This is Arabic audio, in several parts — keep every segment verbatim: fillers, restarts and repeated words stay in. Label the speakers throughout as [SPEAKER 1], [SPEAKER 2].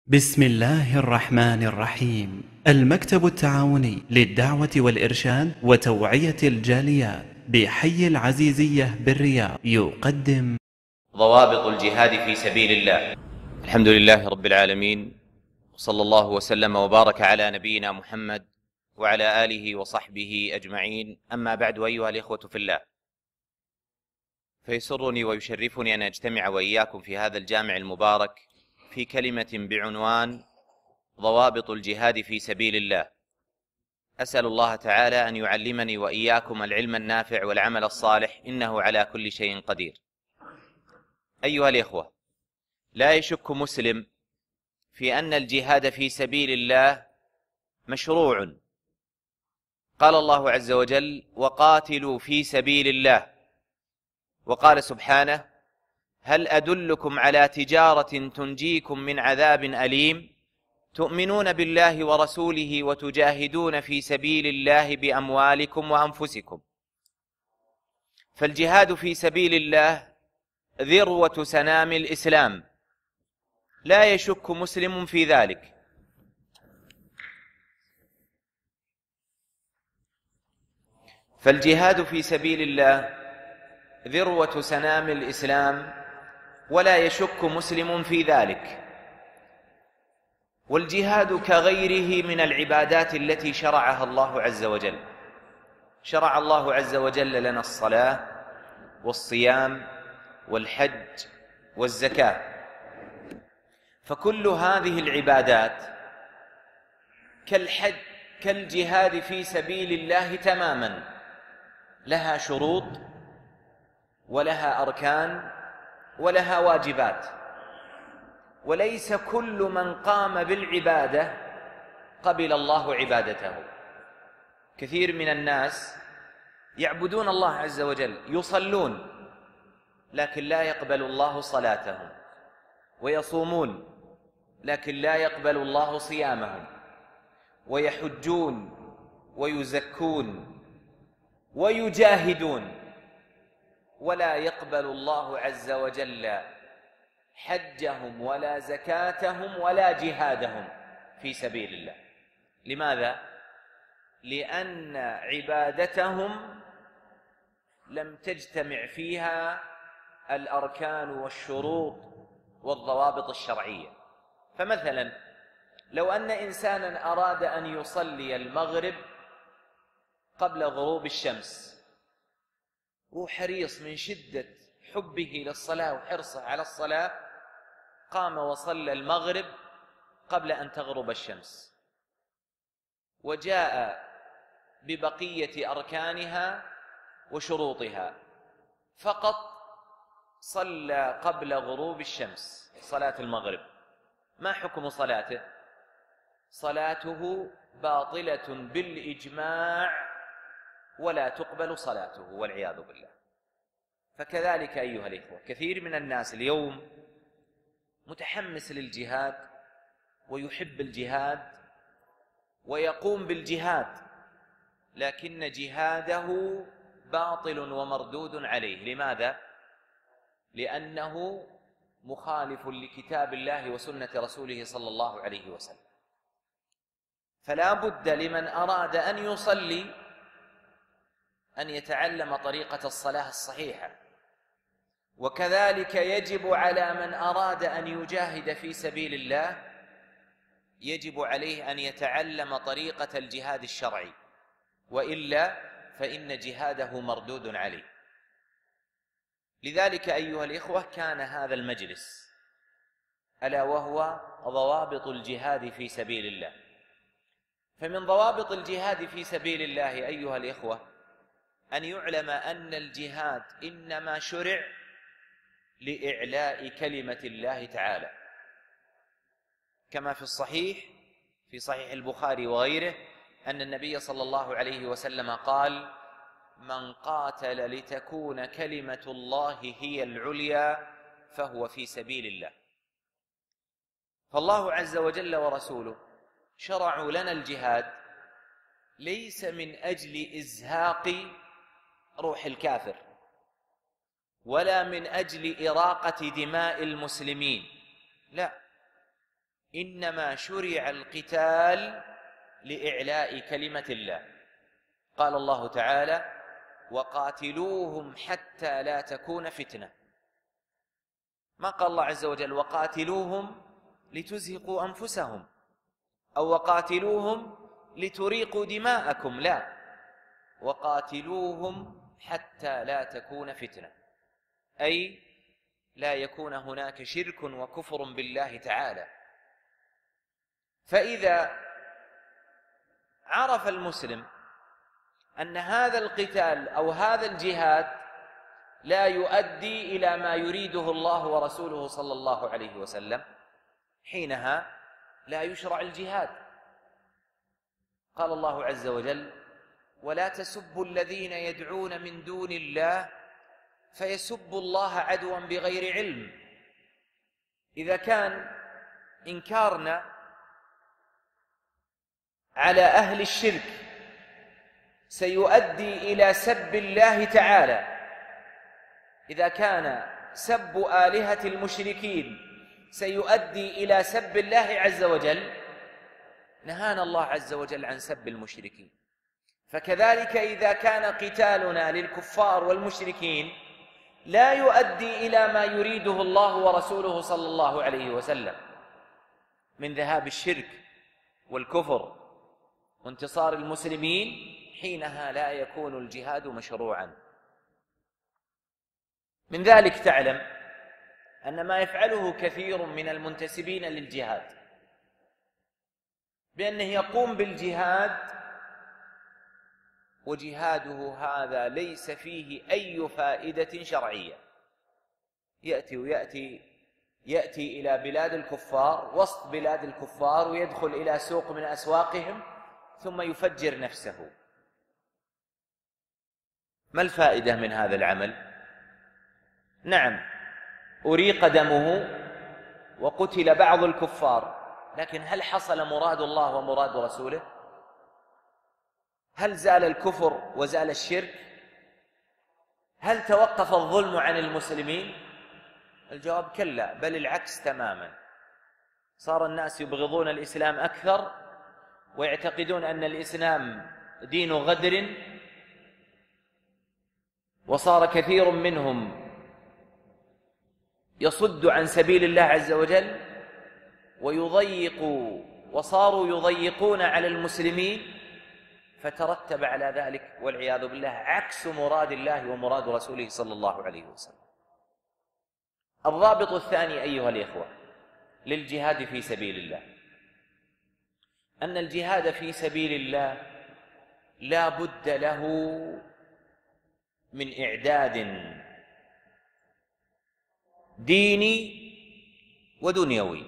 [SPEAKER 1] بسم الله الرحمن الرحيم. المكتب التعاوني للدعوة والإرشاد وتوعية الجاليات بحي العزيزية بالرياض يقدم
[SPEAKER 2] ضوابط الجهاد في سبيل الله. الحمد لله رب العالمين، وصلى الله وسلم وبارك على نبينا محمد وعلى آله وصحبه أجمعين. أما بعد، أيها الإخوة في الله، فيسرني ويشرفني أن أجتمع وإياكم في هذا الجامع المبارك في كلمة بعنوان ضوابط الجهاد في سبيل الله. أسأل الله تعالى أن يعلمني وإياكم العلم النافع والعمل الصالح، إنه على كل شيء قدير. أيها الإخوة، لا يشك مسلم في أن الجهاد في سبيل الله مشروع. قال الله عز وجل: وقاتلوا في سبيل الله. وقال سبحانه: هل أدلكم على تجارة تنجيكم من عذاب أليم تؤمنون بالله ورسوله وتجاهدون في سبيل الله بأموالكم وأنفسكم. فالجهاد في سبيل الله ذروة سنام الإسلام، لا يشك مسلم في ذلك. فالجهاد في سبيل الله ذروة سنام الإسلام، ولا يشك مسلم في ذلك. والجهاد كغيره من العبادات التي شرعها الله عز وجل. شرع الله عز وجل لنا الصلاة والصيام والحج والزكاة، فكل هذه العبادات كالحج كالجهاد في سبيل الله تماما، لها شروط ولها أركان ولها واجبات، وليس كل من قام بالعبادة قبل الله عبادته. كثير من الناس يعبدون الله عز وجل، يصلون لكن لا يقبل الله صلاتهم، ويصومون لكن لا يقبل الله صيامهم، ويحجون ويزكون ويجاهدون، ولا يقبل الله عز وجل حجهم ولا زكاتهم ولا جهادهم في سبيل الله. لماذا؟ لأن عبادتهم لم تجتمع فيها الأركان والشروط والضوابط الشرعية. فمثلا لو أن إنسانا أراد أن يصلي المغرب قبل غروب الشمس، وحريص من شدة حبه للصلاة وحرصه على الصلاة، قام وصلى المغرب قبل أن تغرب الشمس، وجاء ببقية أركانها وشروطها، فقط صلى قبل غروب الشمس صلاة المغرب. ما حكم صلاته؟ صلاته باطلة بالإجماع، ولا تقبل صلاته والعياذ بالله. فكذلك أيها الإخوة، كثير من الناس اليوم متحمس للجهاد ويحب الجهاد ويقوم بالجهاد، لكن جهاده باطل ومردود عليه. لماذا؟ لأنه مخالف لكتاب الله وسنة رسوله صلى الله عليه وسلم. فلا بد لمن أراد أن يصلي أن يتعلم طريقة الصلاة الصحيحة، وكذلك يجب على من أراد أن يجاهد في سبيل الله يجب عليه أن يتعلم طريقة الجهاد الشرعي، وإلا فإن جهاده مردود عليه. لذلك أيها الإخوة، كان هذا المجلس ألا وهو ضوابط الجهاد في سبيل الله. فمن ضوابط الجهاد في سبيل الله أيها الإخوة أن يعلم أن الجهاد إنما شرع لإعلاء كلمة الله تعالى، كما في الصحيح في صحيح البخاري وغيره أن النبي صلى الله عليه وسلم قال: من قاتل لتكون كلمة الله هي العليا فهو في سبيل الله. فالله عز وجل ورسوله شرعوا لنا الجهاد ليس من أجل إزهاق روح الكافر، ولا من أجل إراقة دماء المسلمين، لا، إنما شرع القتال لإعلاء كلمة الله. قال الله تعالى: وقاتلوهم حتى لا تكون فتنة. ما قال الله عز وجل: وقاتلوهم لتزهقوا أنفسهم، أو وقاتلوهم لتريقوا دماءكم، لا، وقاتلوهم حتى لا تكون فتنة، أي لا يكون هناك شرك وكفر بالله تعالى. فإذا عرف المسلم أن هذا القتال أو هذا الجهاد لا يؤدي إلى ما يريده الله ورسوله صلى الله عليه وسلم، حينها لا يشرع الجهاد. قال الله عز وجل: ولا تسبوا الذين يدعون من دون الله فيسبوا الله عدوا بغير علم. إذا كان إنكارنا على أهل الشرك سيؤدي إلى سب الله تعالى، إذا كان سب آلهة المشركين سيؤدي إلى سب الله عز وجل، نهانا الله عز وجل عن سب المشركين. فكذلك إذا كان قتالنا للكفار والمشركين لا يؤدي إلى ما يريده الله ورسوله صلى الله عليه وسلم من ذهاب الشرك والكفر وانتصار المسلمين، حينها لا يكون الجهاد مشروعا. من ذلك تعلم أن ما يفعله كثير من المنتسبين للجهاد بأنه يقوم بالجهاد وجهاده هذا ليس فيه أي فائدة شرعية، يأتي ويأتي يأتي إلى بلاد الكفار، وسط بلاد الكفار، ويدخل إلى سوق من أسواقهم ثم يفجر نفسه. ما الفائدة من هذا العمل؟ نعم، أريق دمه وقتل بعض الكفار، لكن هل حصل مراد الله ومراد رسوله؟ هل زال الكفر وزال الشرك؟ هل توقف الظلم عن المسلمين؟ الجواب كلا، بل العكس تماما. صار الناس يبغضون الإسلام أكثر ويعتقدون أن الإسلام دين غدر، وصار كثير منهم يصد عن سبيل الله عز وجل ويضيق، وصاروا يضيقون على المسلمين، فترتب على ذلك والعياذ بالله عكس مراد الله ومراد رسوله صلى الله عليه وسلم. الضابط الثاني أيها الإخوة للجهاد في سبيل الله أن الجهاد في سبيل الله لا بد له من إعداد ديني ودنيوي.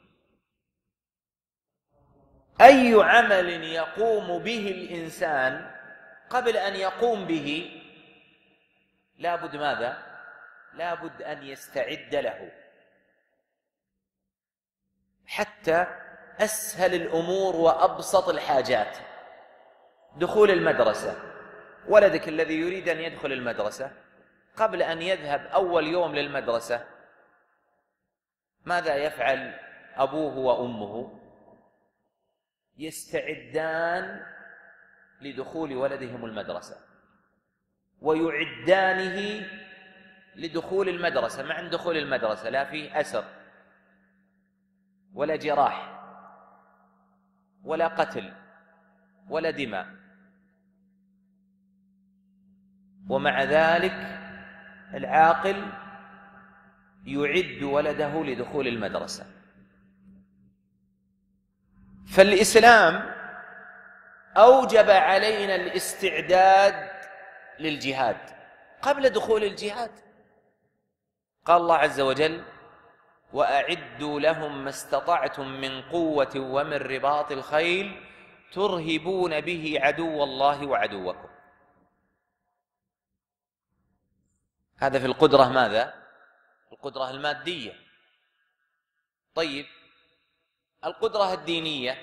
[SPEAKER 2] أي عمل يقوم به الإنسان قبل أن يقوم به لا بد ماذا؟ لا بد أن يستعد له، حتى أسهل الأمور وأبسط الحاجات. دخول المدرسة، ولدك الذي يريد أن يدخل المدرسة قبل أن يذهب أول يوم للمدرسة ماذا يفعل أبوه وأمه؟ يستعدان لدخول ولدهم المدرسة ويعدانه لدخول المدرسة. مع دخول المدرسة لا فيه أسر ولا جراح ولا قتل ولا دماء، ومع ذلك العاقل يعد ولده لدخول المدرسة. فالإسلام أوجب علينا الاستعداد للجهاد قبل دخول الجهاد. قال الله عز وجل: وأعدوا لهم ما استطعتم من قوة ومن رباط الخيل ترهبون به عدو الله وعدوكم. هذا في القدرة ماذا؟ القدرة المادية. طيب، القدرة الدينية،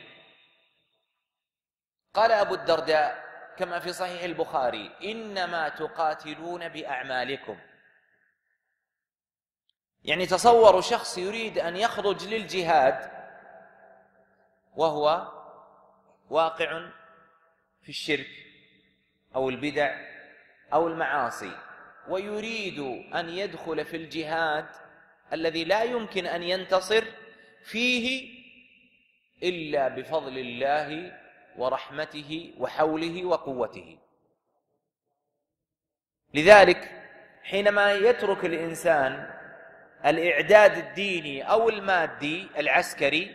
[SPEAKER 2] قال أبو الدرداء كما في صحيح البخاري: إنما تقاتلون بأعمالكم. يعني تصوروا شخص يريد أن يخرج للجهاد وهو واقع في الشرك أو البدع أو المعاصي، ويريد أن يدخل في الجهاد الذي لا يمكن أن ينتصر فيه إلا بفضل الله ورحمته وحوله وقوته. لذلك حينما يترك الإنسان الإعداد الديني أو المادي العسكري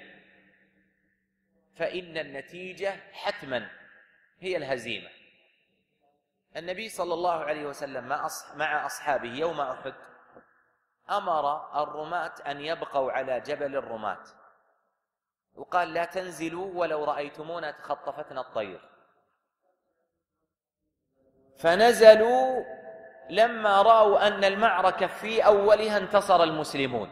[SPEAKER 2] فإن النتيجة حتما هي الهزيمة. النبي صلى الله عليه وسلم مع أصحابه يوم أحد أمر الرماة أن يبقوا على جبل الرماة، وقال: لا تنزلوا ولو رأيتمونا تخطفتنا الطير. فنزلوا لما رأوا أن المعركة في أولها انتصر المسلمون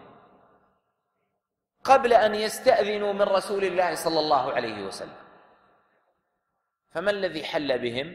[SPEAKER 2] قبل أن يستأذنوا من رسول الله صلى الله عليه وسلم. فما الذي حل بهم؟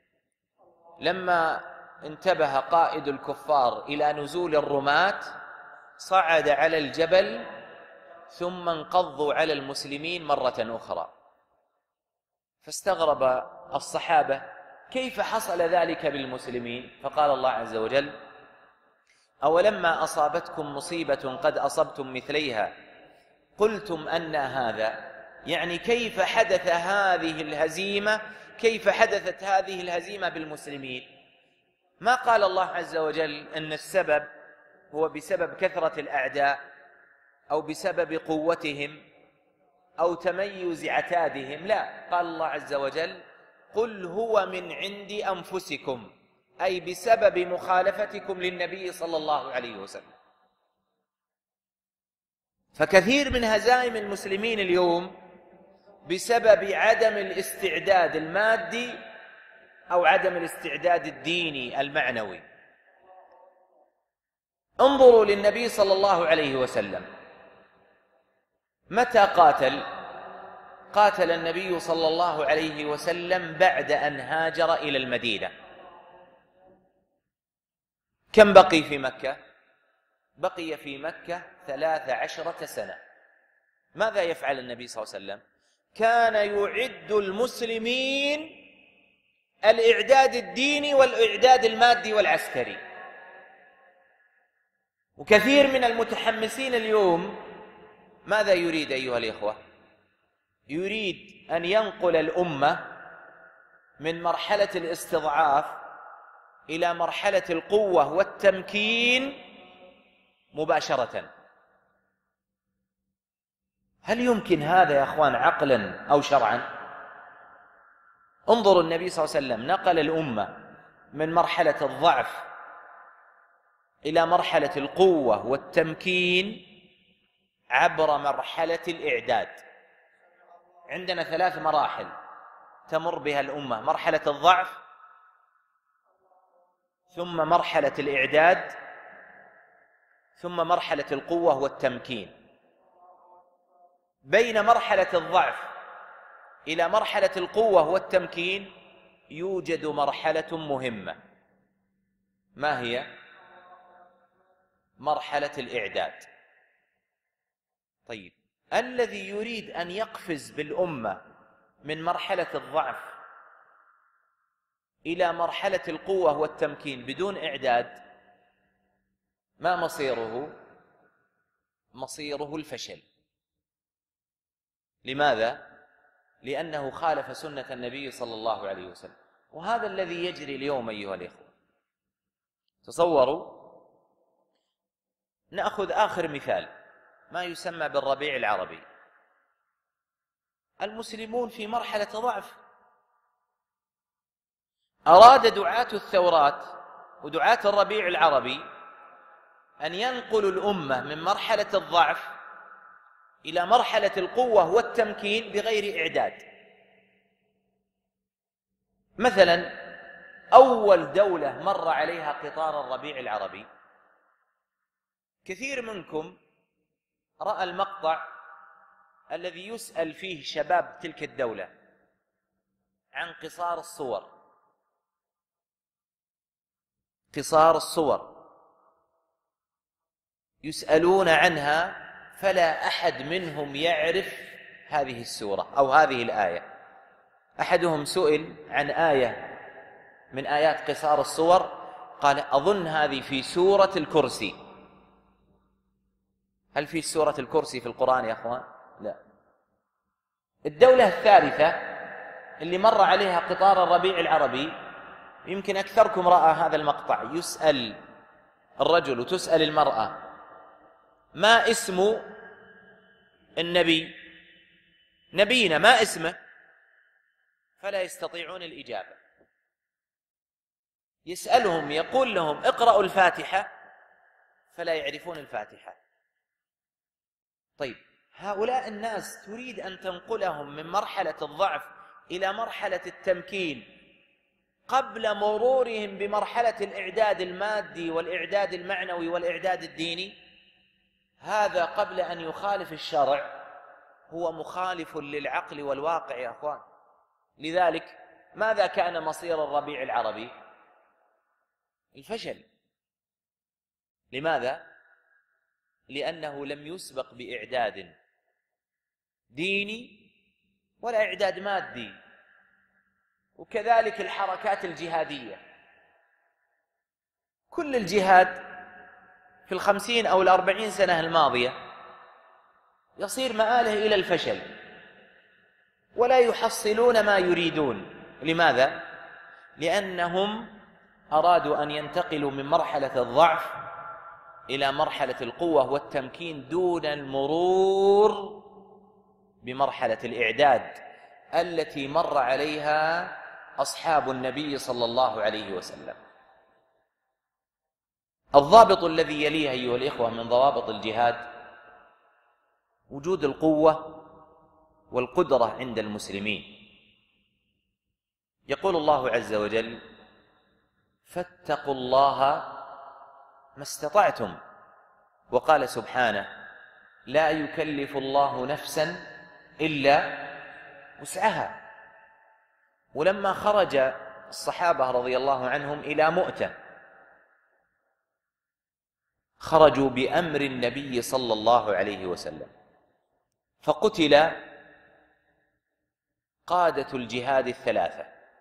[SPEAKER 2] لما انتبه قائد الكفار إلى نزول الرماة صعد على الجبل ثم انقضوا على المسلمين مرة أخرى. فاستغرب الصحابة: كيف حصل ذلك بالمسلمين؟ فقال الله عز وجل: أولما أصابتكم مصيبة قد أصبتم مثليها قلتم أن هذا، يعني كيف حدث هذه الهزيمة، كيف حدثت هذه الهزيمة بالمسلمين؟ ما قال الله عز وجل أن السبب هو بسبب كثرة الأعداء أو بسبب قوتهم أو تميز عتادهم، لا، قال الله عز وجل: قل هو من عند أنفسكم، أي بسبب مخالفتكم للنبي صلى الله عليه وسلم. فكثير من هزائم المسلمين اليوم بسبب عدم الاستعداد المادي أو عدم الاستعداد الديني المعنوي. انظروا للنبي صلى الله عليه وسلم، متى قاتل؟ قاتل النبي صلى الله عليه وسلم بعد أن هاجر إلى المدينة. كم بقي في مكة؟ بقي في مكة ثلاث عشرة سنة. ماذا يفعل النبي صلى الله عليه وسلم؟ كان يعد المسلمين الإعداد الديني والإعداد المادي والعسكري. وكثير من المتحمسين اليوم ماذا يريد أيها الإخوة؟ يريد أن ينقل الأمة من مرحلة الاستضعاف إلى مرحلة القوة والتمكين مباشرة. هل يمكن هذا يا أخوان عقلا أو شرعا؟ انظروا النبي صلى الله عليه وسلم نقل الأمة من مرحلة الضعف إلى مرحلة القوة والتمكين عبر مرحلة الإعداد. عندنا ثلاث مراحل تمر بها الأمة: مرحلة الضعف، ثم مرحلة الإعداد، ثم مرحلة القوة والتمكين. بين مرحلة الضعف إلى مرحلة القوة والتمكين يوجد مرحلة مهمة، ما هي؟ مرحلة الإعداد. طيب، الذي يريد أن يقفز بالأمة من مرحلة الضعف إلى مرحلة القوة والتمكين بدون إعداد، ما مصيره؟ مصيره الفشل. لماذا؟ لأنه خالف سنة النبي صلى الله عليه وسلم. وهذا الذي يجري اليوم أيها الإخوة. تصوروا، نأخذ آخر مثال، ما يسمى بالربيع العربي. المسلمون في مرحلة ضعف. أراد دعاة الثورات ودعاة الربيع العربي أن ينقلوا الأمة من مرحلة الضعف إلى مرحلة القوة والتمكين بغير إعداد. مثلا أول دولة مر عليها قطار الربيع العربي، كثير منكم رأى المقطع الذي يسأل فيه شباب تلك الدولة عن قصار الصور. قصار الصور يسألون عنها فلا أحد منهم يعرف هذه السورة أو هذه الآية. أحدهم سئل عن آية من آيات قصار الصور، قال أظن هذه في سورة الكرسي. هل في سورة الكرسي في القرآن يا أخوان؟ لا. الدولة الثالثة اللي مر عليها قطار الربيع العربي، يمكن أكثركم رأى هذا المقطع، يسأل الرجل وتسأل المرأة ما اسم النبي، نبينا ما اسمه، فلا يستطيعون الإجابة. يسألهم يقول لهم اقرأوا الفاتحة، فلا يعرفون الفاتحة. طيب هؤلاء الناس تريد أن تنقلهم من مرحلة الضعف إلى مرحلة التمكين قبل مرورهم بمرحلة الإعداد المادي والإعداد المعنوي والإعداد الديني. هذا قبل أن يخالف الشرع هو مخالف للعقل والواقع يا أخوان. لذلك ماذا كان مصير الربيع العربي؟ الفشل. لماذا؟ لأنه لم يسبق بإعداد ديني ولا إعداد مادي. وكذلك الحركات الجهادية، كل الجهاد في الخمسين أو الأربعين سنة الماضية يصير مآله إلى الفشل ولا يحصلون ما يريدون. لماذا؟ لأنهم أرادوا أن ينتقلوا من مرحلة الضعف إلى مرحلة القوة والتمكين دون المرور بمرحلة الإعداد التي مر عليها أصحاب النبي صلى الله عليه وسلم. الضابط الذي يليه أيها الإخوة من ضوابط الجهاد وجود القوة والقدرة عند المسلمين. يقول الله عز وجل فاتقوا الله ما استطعتم، وقال سبحانه لا يكلف الله نفسا إلا وسعها. ولما خرج الصحابة رضي الله عنهم إلى مؤتة خرجوا بأمر النبي صلى الله عليه وسلم، فقتل قادة الجهاد الثلاثة.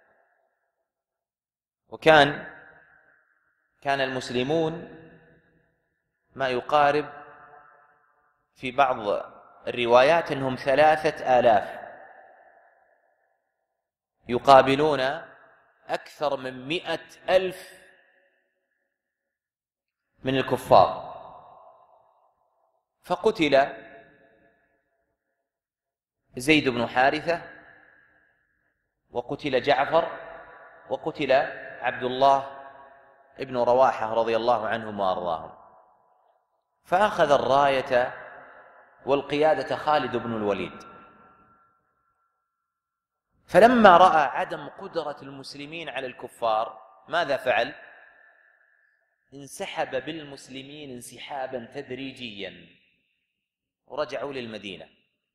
[SPEAKER 2] وكان كان المسلمون ما يقارب في بعض الروايات أنهم ثلاثة آلاف يقابلون أكثر من مئة ألف من الكفار. فقتل زيد بن حارثة، وقتل جعفر، وقتل عبد الله ابن رواحة رضي الله عنهم وأرضاهم. فأخذ الراية والقيادة خالد بن الوليد. فلما رأى عدم قدرة المسلمين على الكفار ماذا فعل؟ انسحب بالمسلمين انسحابا تدريجيا ورجعوا للمدينة.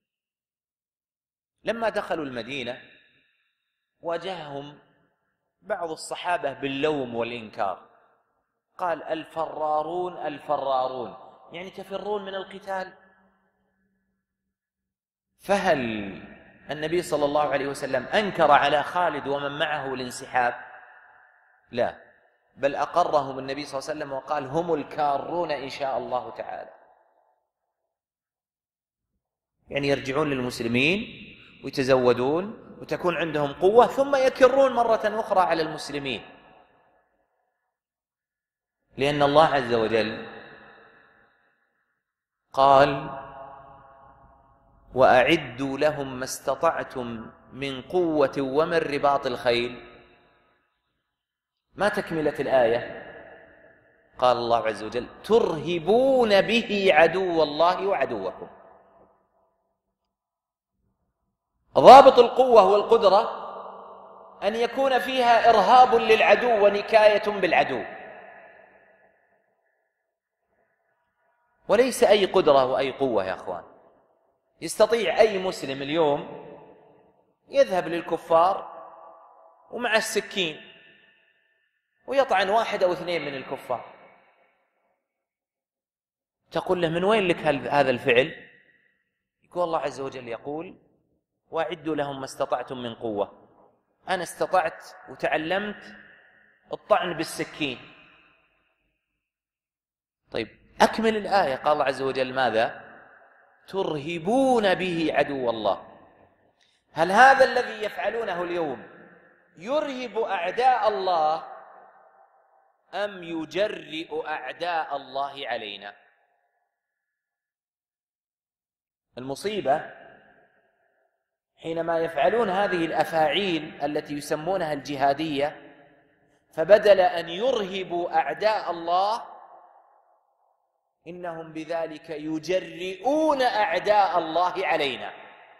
[SPEAKER 2] لما دخلوا المدينة واجههم بعض الصحابة باللوم والإنكار، قال الفرارون الفرارون، يعني تفرون من القتال. فهل النبي صلى الله عليه وسلم أنكر على خالد ومن معه الانسحاب؟ لا، بل أقرهم النبي صلى الله عليه وسلم وقال هم الكارون إن شاء الله تعالى، يعني يرجعون للمسلمين ويتزودون وتكون عندهم قوة ثم يكرون مرة أخرى على المسلمين. لأن الله عز وجل قال وأعدوا لهم ما استطعتم من قوة ومن رباط الخيل. ما تكملة الآية؟ قال الله عز وجل ترهبون به عدو الله وعدوكم. ضابط القوة والقدرة أن يكون فيها إرهاب للعدو ونكاية بالعدو، وليس أي قدرة وأي قوة يا أخوان. يستطيع أي مسلم اليوم يذهب للكفار ومع السكين ويطعن واحد أو اثنين من الكفار، تقول له من وين لك هذا الفعل؟ يقول الله عز وجل يقول: وأعدوا لهم ما استطعتم من قوة. أنا استطعت وتعلمت الطعن بالسكين. طيب أكمل الآية. قال الله عز وجل ماذا؟ ترهبون به عدو الله. هل هذا الذي يفعلونه اليوم يرهب أعداء الله أم يجرئ أعداء الله علينا؟ المصيبة حينما يفعلون هذه الأفاعيل التي يسمونها الجهادية، فبدل أن يرهبوا أعداء الله إنهم بذلك يجرئون أعداء الله علينا.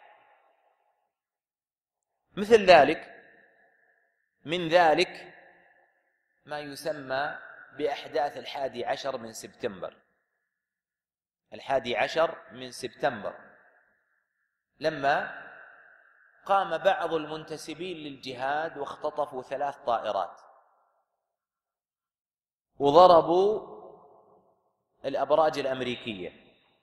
[SPEAKER 2] مثل ذلك من ذلك ما يسمى بأحداث الحادي عشر من سبتمبر. الحادي عشر من سبتمبر لما قام بعض المنتسبين للجهاد واختطفوا ثلاث طائرات وضربوا الأبراج الأمريكية.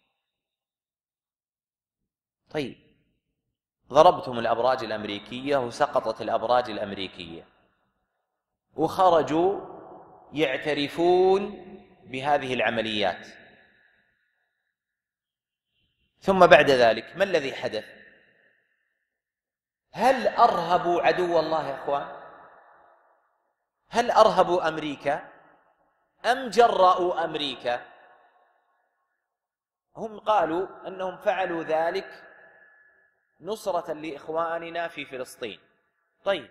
[SPEAKER 2] طيب ضربتم الأبراج الأمريكية وسقطت الأبراج الأمريكية، وخرجوا يعترفون بهذه العمليات. ثم بعد ذلك ما الذي حدث؟ هل أرهبوا عدو الله يا أخوان؟ هل أرهبوا أمريكا أم جرأوا أمريكا؟ هم قالوا أنهم فعلوا ذلك نصرة لإخواننا في فلسطين. طيب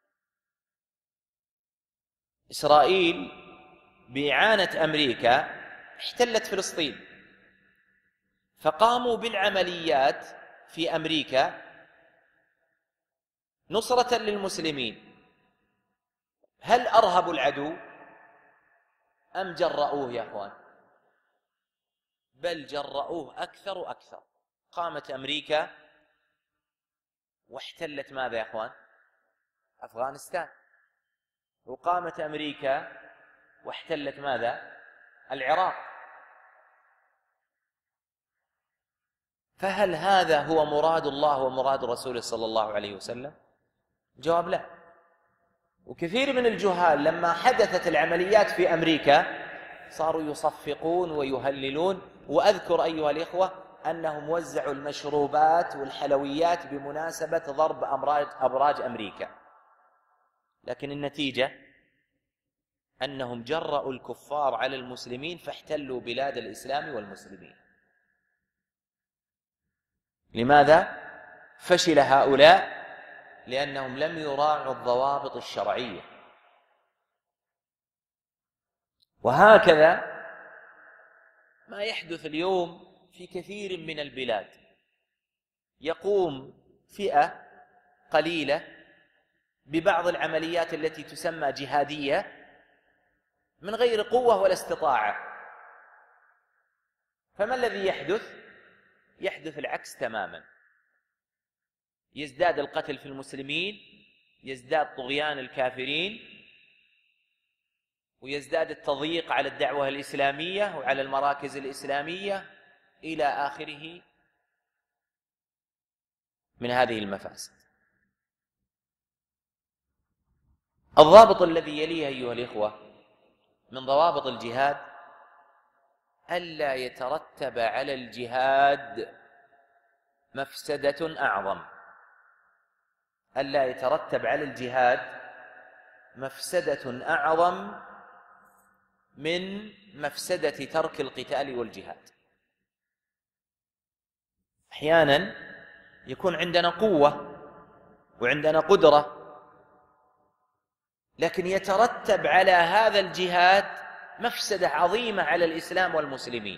[SPEAKER 2] إسرائيل بإعانة أمريكا احتلت فلسطين، فقاموا بالعمليات في أمريكا نصرة للمسلمين. هل أرهبوا العدو أم جرؤوه يا أخوان؟ بل جرؤوه أكثر وأكثر. قامت أمريكا واحتلت ماذا يا أخوان؟ أفغانستان. وقامت أمريكا واحتلت ماذا؟ العراق. فهل هذا هو مراد الله ومراد رسوله صلى الله عليه وسلم؟ جواب لا. وكثير من الجهال لما حدثت العمليات في أمريكا صاروا يصفقون ويهللون. وأذكر أيها الإخوة أنهم وزعوا المشروبات والحلويات بمناسبة ضرب أبراج, أبراج أمريكا، لكن النتيجة أنهم جرأوا الكفار على المسلمين فاحتلوا بلاد الإسلام والمسلمين. لماذا فشل هؤلاء؟ لأنهم لم يراعوا الضوابط الشرعية. وهكذا ما يحدث اليوم في كثير من البلاد. يقوم فئة قليلة ببعض العمليات التي تسمى جهادية من غير قوة ولا استطاعة. فما الذي يحدث؟ يحدث العكس تماما. يزداد القتل في المسلمين، يزداد طغيان الكافرين، ويزداد التضييق على الدعوة الإسلامية وعلى المراكز الإسلامية إلى آخره من هذه المفاسد. الضابط الذي يليه أيها الإخوة من ضوابط الجهاد ألا يترتب على الجهاد مفسدة أعظم. ألا يترتب على الجهاد مفسدة أعظم من مفسدة ترك القتال والجهاد. أحيانا يكون عندنا قوة وعندنا قدرة، لكن يترتب على هذا الجهاد مفسدة عظيمة على الإسلام والمسلمين.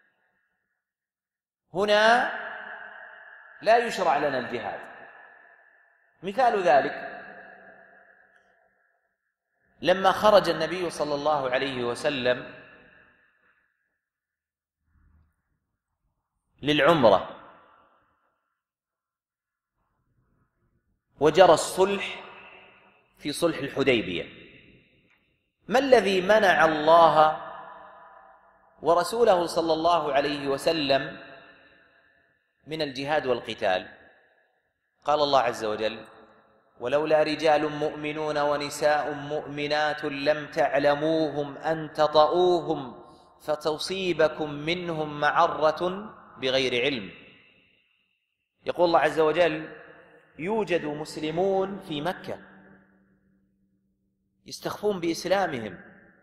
[SPEAKER 2] هنا لا يشرع لنا الجهاد. مثال ذلك لما خرج النبي صلى الله عليه وسلم للعمرة وجرى الصلح في صلح الحديبية، ما الذي منع الله ورسوله صلى الله عليه وسلم من الجهاد والقتال. قال الله عز وجل: ولولا رجال مؤمنون ونساء مؤمنات لم تعلموهم أن تطؤوهم فتصيبكم منهم معرة بغير علم. يقول الله عز وجل: يوجد مسلمون في مكة يستخفون بإسلامهم،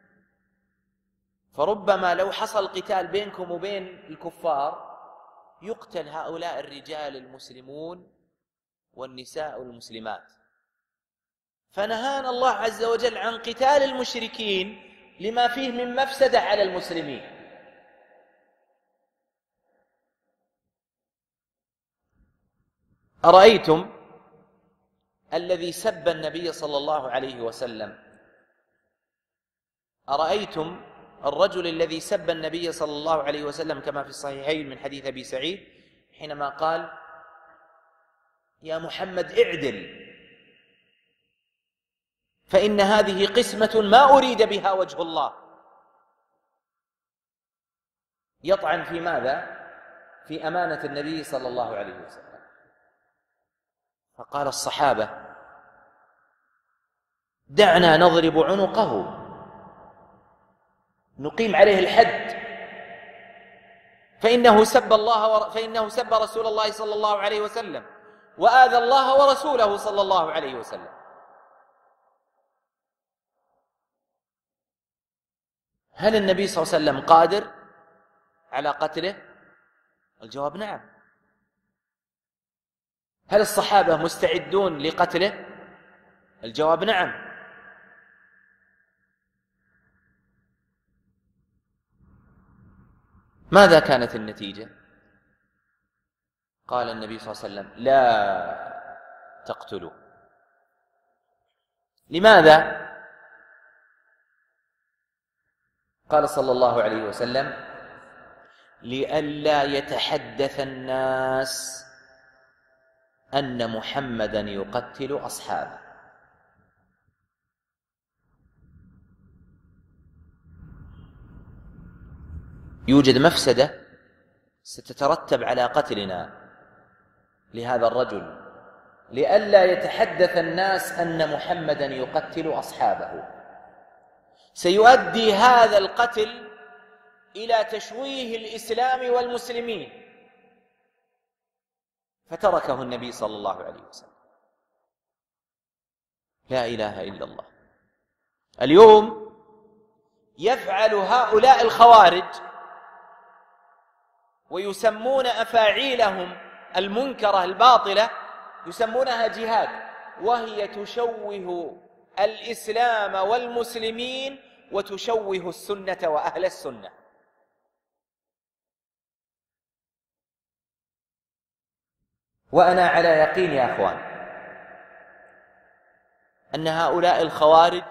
[SPEAKER 2] فربما لو حصل قتال بينكم وبين الكفار يقتل هؤلاء الرجال المسلمون والنساء المسلمات. فنهانا الله عز وجل عن قتال المشركين لما فيه من مفسدة على المسلمين. أرأيتم الذي سب النبي صلى الله عليه وسلم، أرأيتم الرجل الذي سب النبي صلى الله عليه وسلم كما في الصحيحين من حديث أبي سعيد حينما قال: يا محمد اعدل فإن هذه قسمة ما أريد بها وجه الله. يطعن في ماذا؟ في أمانة النبي صلى الله عليه وسلم. فقال الصحابة: دعنا نضرب عنقه نقيم عليه الحد، فإنه سب الله ور... فإنه سب رسول الله صلى الله عليه وسلم وآذى الله ورسوله صلى الله عليه وسلم. هل النبي صلى الله عليه وسلم قادر على قتله؟ الجواب نعم. هل الصحابة مستعدون لقتله؟ الجواب نعم. ماذا كانت النتيجة؟ قال النبي صلى الله عليه وسلم: لا تقتلوا. لماذا؟ قال صلى الله عليه وسلم: لئلا يتحدث الناس أن محمدا يقتل أصحابه. يوجد مفسدة ستترتب على قتلنا لهذا الرجل، لئلا يتحدث الناس أن محمدا يقتل أصحابه. سيؤدي هذا القتل إلى تشويه الإسلام والمسلمين، فتركه النبي صلى الله عليه وسلم. لا إله إلا الله. اليوم يفعل هؤلاء الخوارج ويسمون أفاعيلهم المنكرة الباطلة يسمونها جهاد، وهي تشوه الإسلام والمسلمين وتشوه السنة وأهل السنة. وأنا على يقين يا أخوان أن هؤلاء الخوارج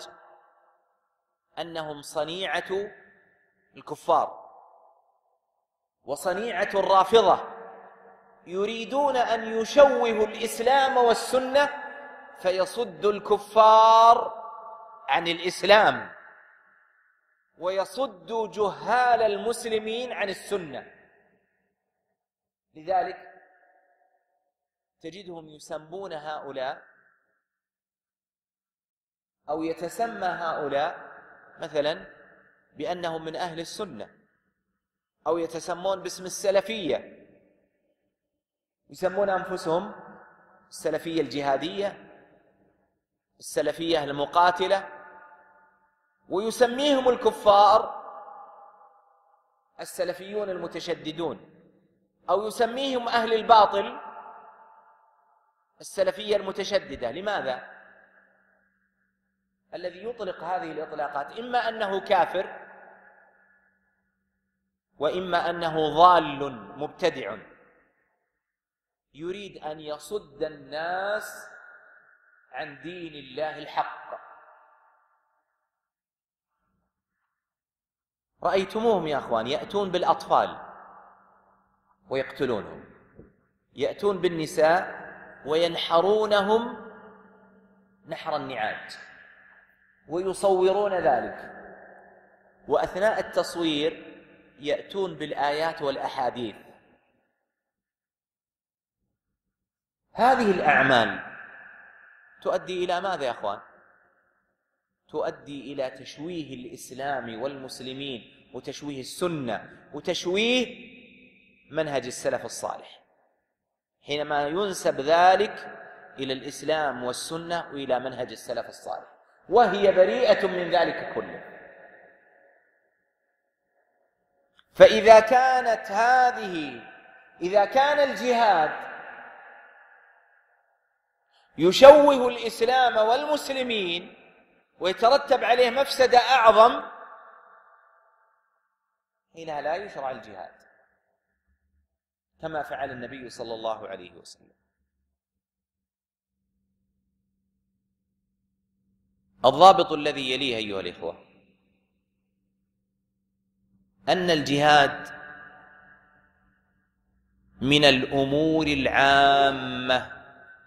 [SPEAKER 2] أنهم صنيعة الكفار وصنيعة الرافضة، يريدون أن يشوهوا الإسلام والسنة فيصدوا الكفار عن الإسلام ويصدوا جهال المسلمين عن السنة. لذلك تجدهم يسمون هؤلاء أو يتسمى هؤلاء مثلا بأنهم من أهل السنة، أو يتسمون باسم السلفية، يسمون أنفسهم السلفية الجهادية، السلفية المقاتلة، ويسميهم الكفار السلفيون المتشددون، أو يسميهم أهل الباطل السلفية المتشددة. لماذا؟ الذي يطلق هذه الإطلاقات إما أنه كافر وإما أنه ضال مبتدع يريد أن يصد الناس عن دين الله الحق. رأيتموهم يا أخوان يأتون بالأطفال ويقتلونهم، يأتون بالنساء وينحرونهم نحر النعاج ويصورون ذلك، وأثناء التصوير يأتون بالآيات والأحاديث هذه الأعمال تؤدي إلى ماذا يا أخوان؟ تؤدي إلى تشويه الإسلام والمسلمين وتشويه السنة وتشويه منهج السلف الصالح، حينما ينسب ذلك إلى الإسلام والسنة وإلى منهج السلف الصالح، وهي بريئة من ذلك كله. فإذا كانت هذه إذا كان الجهاد يشوه الإسلام والمسلمين ويترتب عليه مفسدة أعظم، حينها لا يشرع الجهاد كما فعل النبي صلى الله عليه وسلم. الضابط الذي يليه أيها الإخوة أن الجهاد من الأمور العامة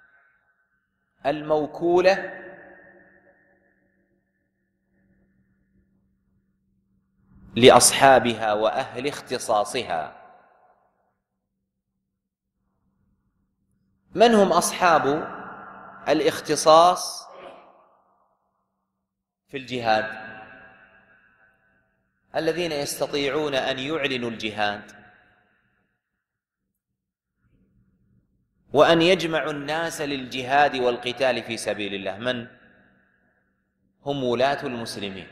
[SPEAKER 2] الموكولة لأصحابها وأهل اختصاصها. من هم أصحاب الاختصاص في الجهاد؟ الذين يستطيعون أن يعلنوا الجهاد وأن يجمعوا الناس للجهاد والقتال في سبيل الله. من هم؟ ولاة المسلمين.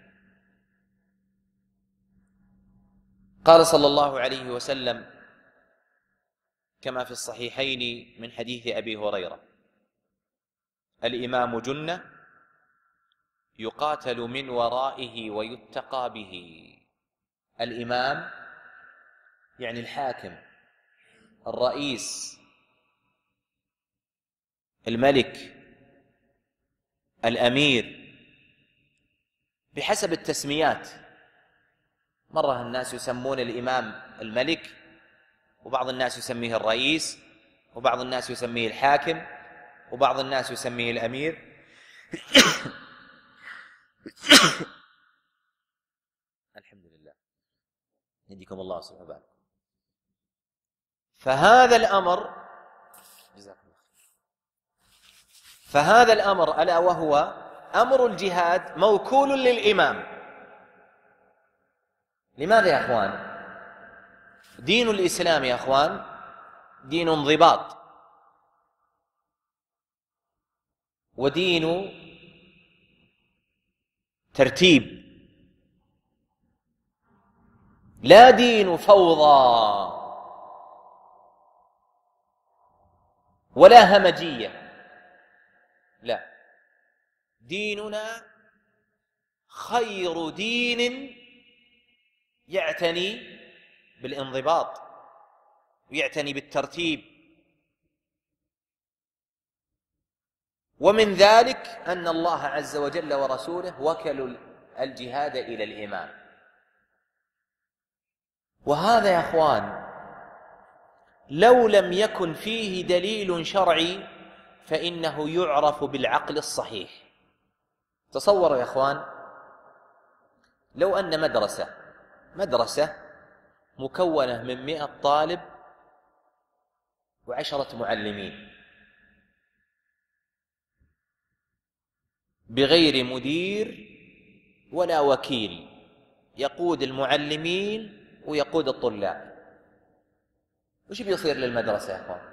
[SPEAKER 2] قال صلى الله عليه وسلم كما في الصحيحين من حديث أبي هريرة: الإمام جنة يقاتل من ورائه ويتقى به. الإمام يعني الحاكم، الرئيس، الملك، الأمير، بحسب التسميات. مرة الناس يسمون الإمام الملك، وبعض الناس يسميه الرئيس، وبعض الناس يسميه الحاكم، وبعض الناس يسميه الأمير. الحمد لله، يهديكم الله ويصلح بالكم. فهذا الأمر جزاكم الله خير. فهذا الأمر ألا وهو أمر الجهاد موكول للإمام. لماذا يا أخوان؟ دين الإسلام يا أخوان دين انضباط، ودين ترتيب، لا دين فوضى ولا همجية. لا، ديننا خير دين يعتني بالانضباط ويعتني بالترتيب. ومن ذلك أن الله عز وجل ورسوله وكلوا الجهاد إلى الإمام. وهذا يا أخوان لو لم يكن فيه دليل شرعي فإنه يعرف بالعقل الصحيح. تصوروا يا أخوان لو أن مدرسة مدرسة مكونة من مئة طالب وعشرة معلمين بغير مدير ولا وكيل، يقود المعلمين ويقود الطلاب، وش بيصير للمدرسة يا أخوان؟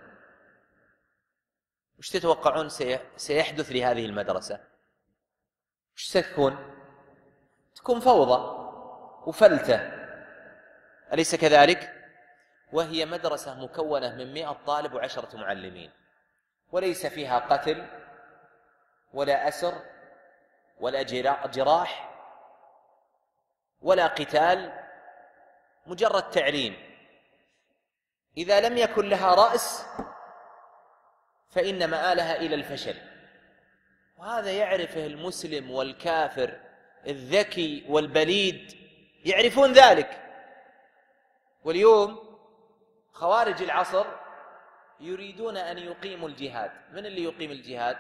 [SPEAKER 2] وش تتوقعون سيحدث لهذه المدرسة؟ وش ستكون؟ تكون فوضى وفلتة، أليس كذلك؟ وهي مدرسة مكونة من مئة طالب وعشرة معلمين، وليس فيها قتل ولا أسر ولا جراح ولا قتال، مجرد تعليم. إذا لم يكن لها رأس فإن مآلها إلى الفشل. وهذا يعرفه المسلم والكافر، الذكي والبليد يعرفون ذلك. واليوم خوارج العصر يريدون أن يقيموا الجهاد. من اللي يقيم الجهاد؟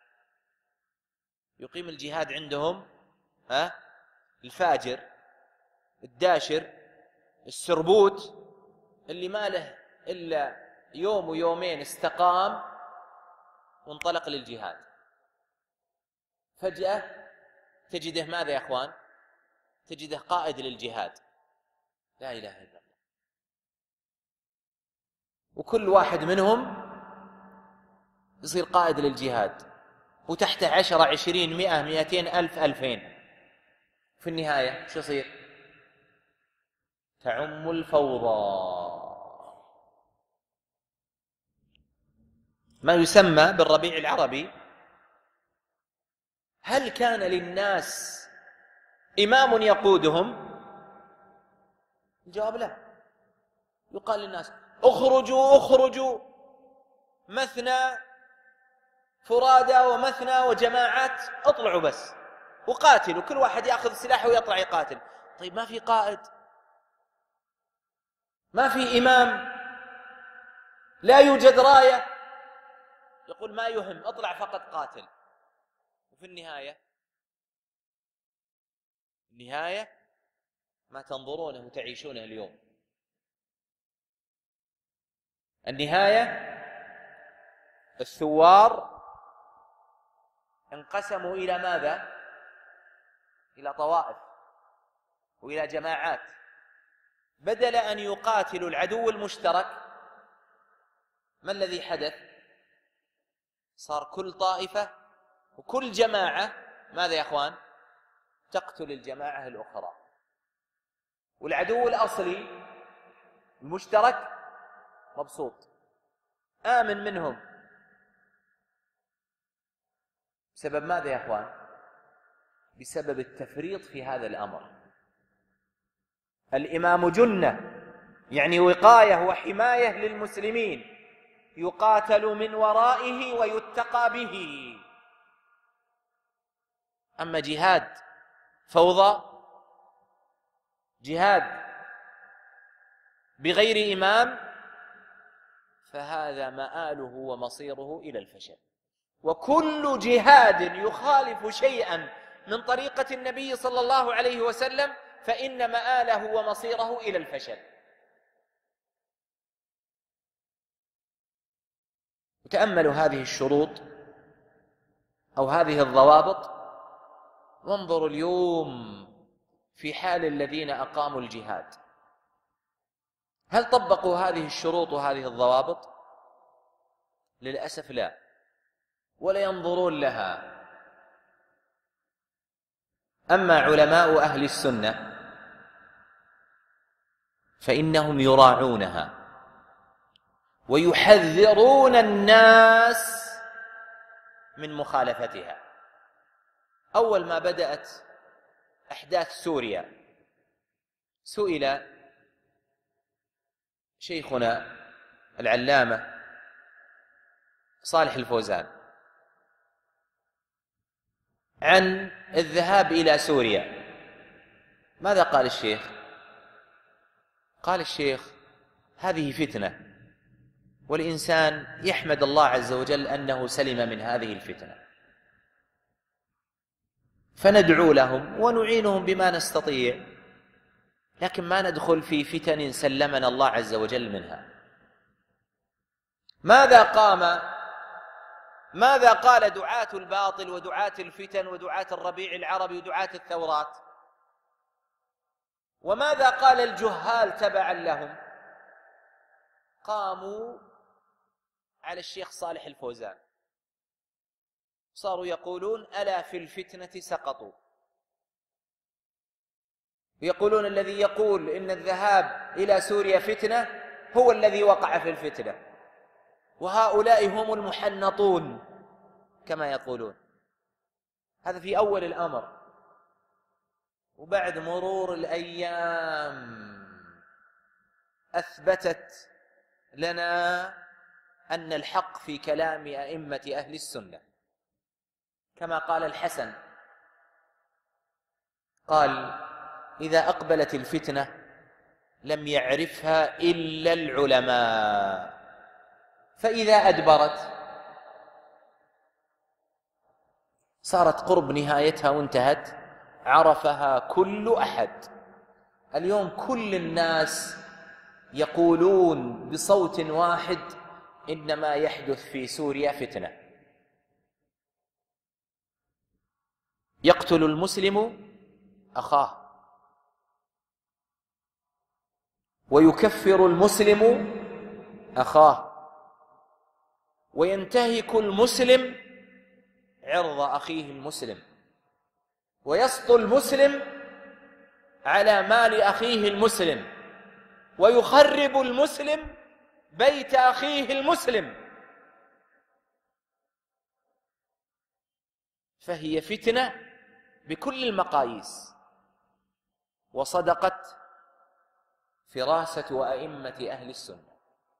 [SPEAKER 2] يقيم الجهاد عندهم ها الفاجر الداشر السربوت اللي ما له إلا يوم ويومين استقام وانطلق للجهاد، فجأة تجده ماذا يا أخوان؟ تجده قائد للجهاد. لا إله إلا الله. وكل واحد منهم يصير قائد للجهاد، وتحته عشرة عشرين مئة مئتين ألف ألفين. في النهاية شو يصير؟ تعم الفوضى، ما يسمى بالربيع العربي. هل كان للناس إمام يقودهم؟ الجواب لا. يقال للناس اخرجوا اخرجوا مثنى فرادى ومثنى وجماعات، اطلعوا بس وقاتلوا، كل واحد يأخذ سلاحه ويطلع يقاتل. طيب ما في قائد، ما في إمام، لا يوجد راية، يقول ما يهم، اطلع فقط قاتل. وفي النهاية النهاية ما تنظرونه وتعيشونه اليوم. النهاية الثوار انقسموا إلى ماذا؟ إلى طوائف وإلى جماعات. بدل أن يقاتلوا العدو المشترك، ما الذي حدث؟ صار كل طائفة وكل جماعة ماذا يا أخوان؟ تقتل الجماعة الأخرى. والعدو الأصلي المشترك مبسوط آمن منهم. بسبب ماذا يا أخوان؟ بسبب التفريط في هذا الأمر. الإمام جنة، يعني وقاية وحماية للمسلمين، يقاتل من ورائه ويتقى به. أما جهاد فوضى، جهاد بغير إمام، فهذا مآله ومصيره إلى الفشل. وكل جهاد يخالف شيئا من طريقة النبي صلى الله عليه وسلم فإن مآله ومصيره إلى الفشل. وتأملوا هذه الشروط أو هذه الضوابط، وانظروا اليوم في حال الذين أقاموا الجهاد، هل طبقوا هذه الشروط وهذه الضوابط؟ للأسف لا، ولا ينظرون لها. أما علماء أهل السنة فإنهم يراعونها ويحذرون الناس من مخالفتها. أول ما بدأت أحداث سوريا سئل شيخنا العلامة صالح الفوزان عن الذهاب إلى سوريا. ماذا قال الشيخ؟ قال الشيخ هذه فتنة، والإنسان يحمد الله عز وجل أنه سلم من هذه الفتنة، فندعو لهم ونعينهم بما نستطيع، لكن ما ندخل في فتن سلمنا الله عز وجل منها. ماذا قام ماذا قال دعاة الباطل ودعاة الفتن ودعاة الربيع العربي ودعاة الثورات؟ وماذا قال الجهال تبعا لهم؟ قاموا على الشيخ صالح الفوزان، صاروا يقولون ألا في الفتنة سقطوا، يقولون الذي يقول إن الذهاب إلى سوريا فتنة هو الذي وقع في الفتنة، وهؤلاء هم المحنطون كما يقولون. هذا في أول الأمر. وبعد مرور الأيام أثبتت لنا أن الحق في كلام أئمة أهل السنة، كما قال الحسن، قال إذا أقبلت الفتنة لم يعرفها إلا العلماء، فإذا أدبرت صارت قرب نهايتها وانتهت عرفها كل أحد. اليوم كل الناس يقولون بصوت واحد إنما يحدث في سوريا فتنة، يقتل المسلم أخاه، ويكفر المسلم أخاه، وينتهك المسلم عرض أخيه المسلم، ويسطو المسلم على مال أخيه المسلم، ويخرب المسلم بيت أخيه المسلم. فهي فتنة بكل المقاييس، وصدقت فراسة وأئمة أهل السنة.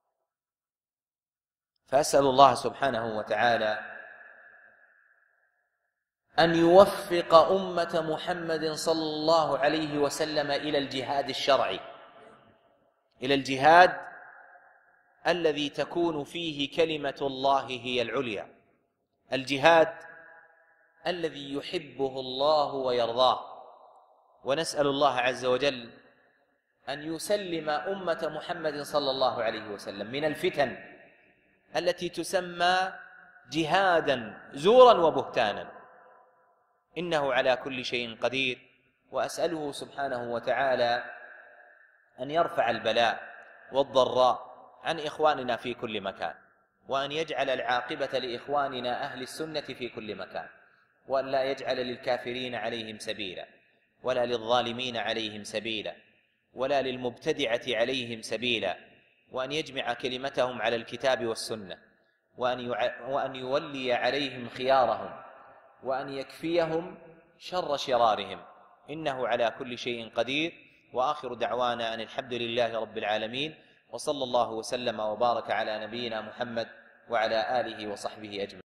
[SPEAKER 2] فأسأل الله سبحانه وتعالى أن يوفق أمة محمد صلى الله عليه وسلم إلى الجهاد الشرعي، إلى الجهاد الذي تكون فيه كلمة الله هي العليا، الجهاد الذي يحبه الله ويرضاه. ونسأل الله عز وجل أن يسلم أمة محمد صلى الله عليه وسلم من الفتن التي تسمى جهادا زورا وبهتانا، إنه على كل شيء قدير. وأسأله سبحانه وتعالى أن يرفع البلاء والضراء عن إخواننا في كل مكان، وأن يجعل العاقبة لإخواننا أهل السنة في كل مكان، وأن لا يجعل للكافرين عليهم سبيلا، ولا للظالمين عليهم سبيلا، ولا للمبتدعة عليهم سبيلا، وأن يجمع كلمتهم على الكتاب والسنة، وأن, يع... وأن يولي عليهم خيارهم، وأن يكفيهم شر شرارهم، إنه على كل شيء قدير. وآخر دعوانا أن الحمد لله رب العالمين، وصلى الله وسلم وبارك على نبينا محمد وعلى آله وصحبه أجمعين.